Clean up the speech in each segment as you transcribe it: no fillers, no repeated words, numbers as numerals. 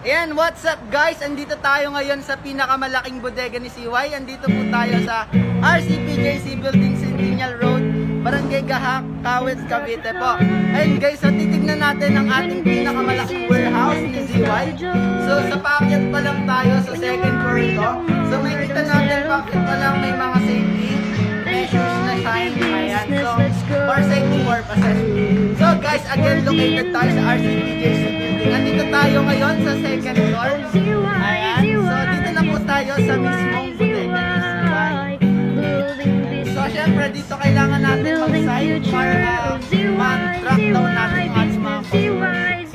Ayan, what's up guys? Andito tayo ngayon sa pinakamalaking bodega ni CY. Andito po tayo sa RCPJC Building, Centennial Road, Barangay Gahak, Kawit, Cavite po. Ayun guys, so titignan natin ang ating pinakamalaking warehouse ni CY. So sa paakyat pa lang tayo sa second floor ito. So makikita natin paakyat pa lang may mga safety measures na sign. Ayan, so for safety purposes. So guys, again located tayo sa RCPJC Building. Andito tayo ngayon sa second floor. Ayan, so dito na po tayo sa mismong bodega ni CY. So syempre dito kailangan natin mag-sign para mag-track down natin ang ating mga customers.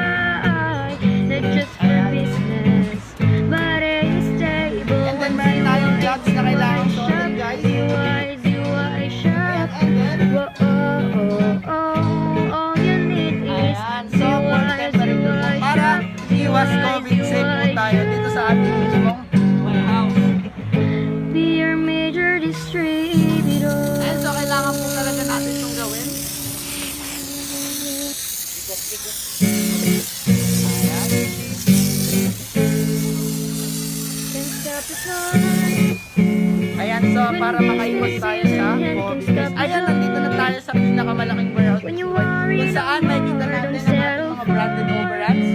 And then meron tayong jobs na kailangan suotin guys. Iwas COVID safe po tayo dito sa ating mismong warehouse. And so kailangan po talaga natin itong gawin. Ayan, so para makaiwas tayo sa COVID. Ayan, nandito na tayo sa pinakamalaking warehouse. Kung saan makikita natin ang ating mga branded overruns.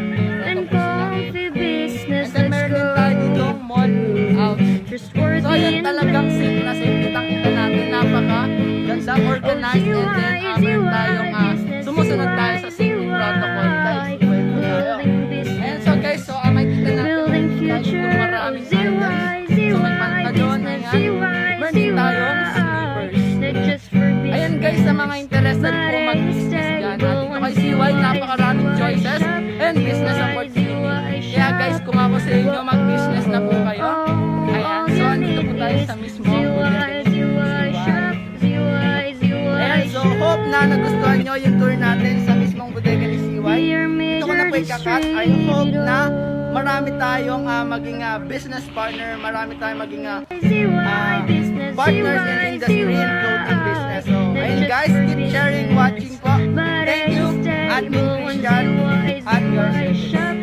So yan talagang safe na safe. Kitang-kita natin, napaka-ganda, organized, and then meron tayong sumusunod tayo sa safety protocol guys. And so guys, so makikita natin guys kung maraming items. So may pantalon, ayan. Meron din tayong slippers. Ayan guys, sa mga interested po mag-business dyan. Dito kay CY, napakaraming choices and business opportunity. Kaya guys, kung ako sa inyo, mag-business na po kayo. Ayan, so andito po tayo sa mismo bodega ni CY. Ayan, so hope na nagustuhan nyo yung tour natin sa mismong bodega ni CY. Ito ko na po ikakat. I hope na marami tayong maging business partner, marami tayong maging partners in industry and clothing business. So, ayun guys, keep sharing, watching po. Thank you, Admin Christian at your service.